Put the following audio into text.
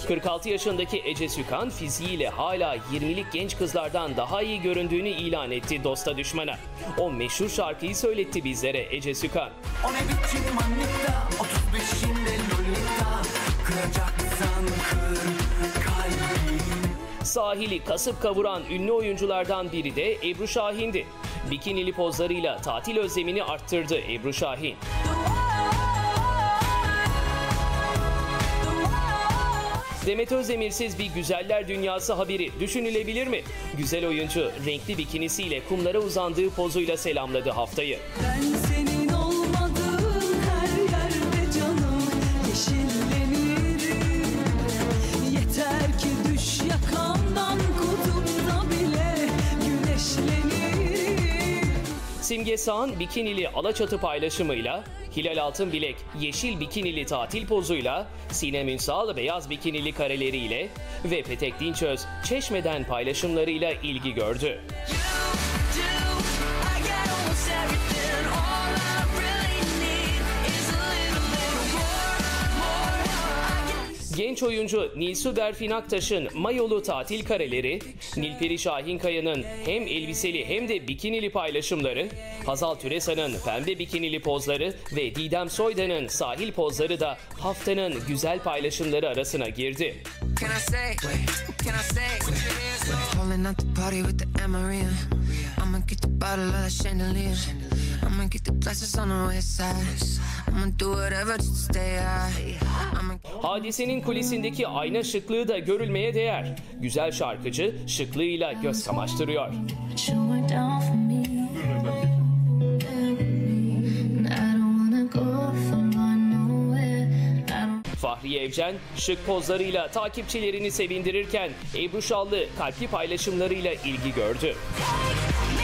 46 yaşındaki Ece Sükan fiziğiyle hala 20'lik genç kızlardan daha iyi göründüğünü ilan etti dosta düşmana. O meşhur şarkıyı söyletti bizlere Ece Sükan. O ne biçim manita, 35'inde lolita, kıracaksan kır kalbimi. Sahili kasıp kavuran ünlü oyunculardan biri de Ebru Şahin'di. Bikinili pozlarıyla tatil özlemini arttırdı Ebru Şahin. Demet Özdemir'siz bir güzeller dünyası haberi düşünülebilir mi? Güzel oyuncu renkli bikinisiyle kumlara uzandığı pozuyla selamladı haftayı. Ben senin olmadığın her yerde canım yeşillenirim. Yeter ki düş yakamdan, kudumda bile güneşlenirim. Simge Sağan bikinili Alaçatı paylaşımıyla, Hilal Altınbilek yeşil bikinili tatil pozuyla, Sinem Ünsal beyaz bikinili kareleriyle ve Petek Dinçöz Çeşme'den paylaşımlarıyla ilgi gördü. Genç oyuncu Nilsu Berfin Aktaş'ın mayolu tatil kareleri, Nilperi Şahinkaya'nın hem elbiseli hem de bikinili paylaşımları, Hazal Türesan'ın pembe bikinili pozları ve Didem Soydan'ın sahil pozları da haftanın güzel paylaşımları arasına girdi. Hadisenin kulisindeki ayna şıklığı da görülmeye değer. Güzel şarkıcı şıklığıyla göz kamaştırıyor. Fahriye Evcen şık pozlarıyla takipçilerini sevindirirken Ebru Şallı kalpli paylaşımlarıyla ilgi gördü.